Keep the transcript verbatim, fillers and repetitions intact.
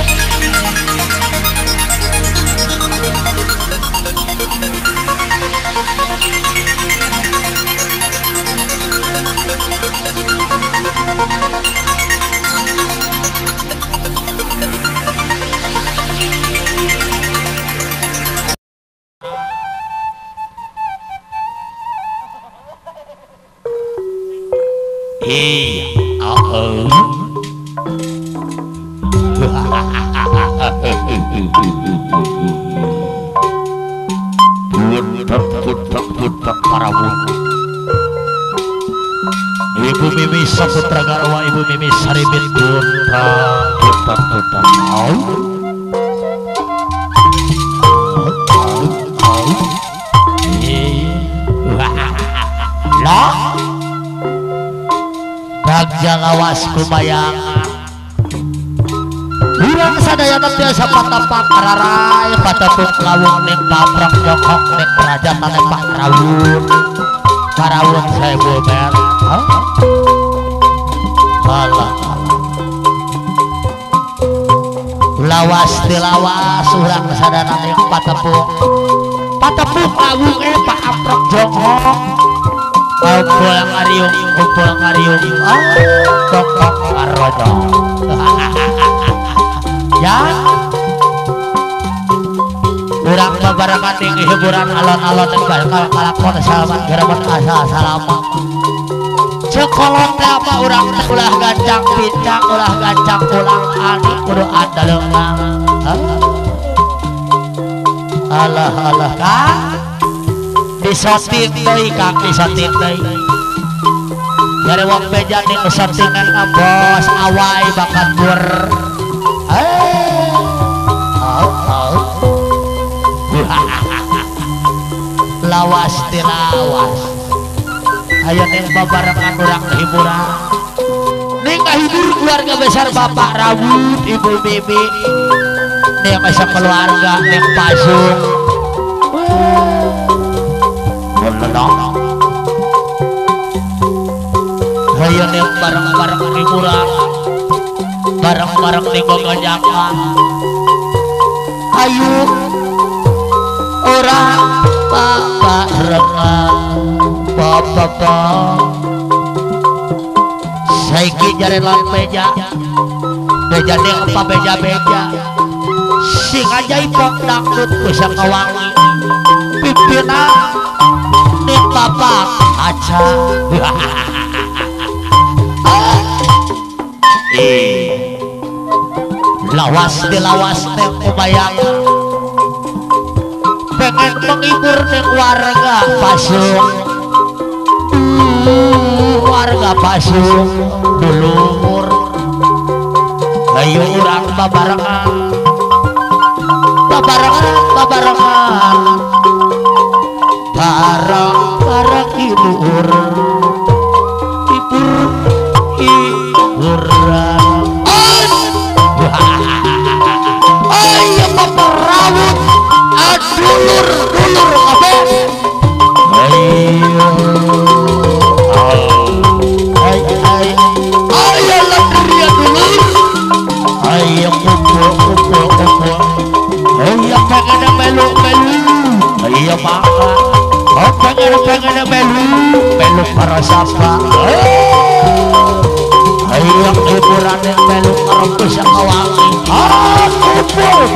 Iya, oh. Putak putak putak para wong. Ibu Mimi Saputra Garwa, Ibu Mimi Saribit putak putak putak. Oh. Lah Bagja lawas kumayangan urang sadaya biasa patapak rarai patapuk lawung ning paprak jokok ning kerajaan ning Pak Rawun Parawun saya bober alah lawas dilawas urang sadaya ning patapuk patapuk lawung eh Pak Aprok jokok kumpul ngariung kumpul ngariung ah tokok ngarodo ya urang babarangan ning hiburan alon-alon ning bakal kalakon salaman geraman asa salama cekolot teh apa urang teh ulah gancang pincang ulah gancang ulang ani kudu andaleuna alah alah kan disotin deui Kang disotin deui dari wong beja ning sotingan bos awai bakat bur eh au au lawas tilawas aya ning babarengan urang hiburan ning ngahibur keluarga besar Bapak Rawud Ibu Bibi ning masa keluarga ning Pasung menenang ayo nih bareng-bareng hiburan bareng-bareng nih gogojakan ayo orang bapak renang bapak saiki jarelan beja beja nih apa beja-beja sing ajaib pok dangdut bisa kawangi pimpinan nih bapak aja eh lawas dilawas teh ubayang pengen menghibur nih warga Pasung uh, warga Pasung dulur ayo urang babarengan babarengan babarengan barang-barang hibur hibur hiburan ayo Bapak Rawud adulur dulur kabeh ayo ayo ayo ladria dulur ayo kumpul kumpul kumpul ayo pengen melu melu ayo makan oh pengen pengen melu melu para sapa ayo hiburan yang melu ngerempus yang kawangi ah kumpul